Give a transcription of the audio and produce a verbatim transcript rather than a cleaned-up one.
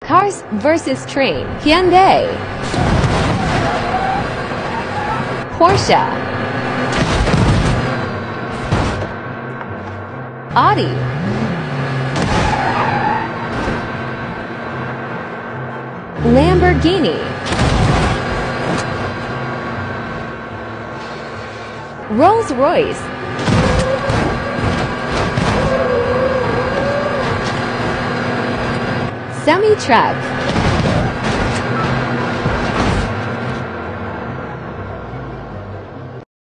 Cars versus train. Hyundai, Porsche, Audi, Lamborghini, Rolls-Royce, semi-truck.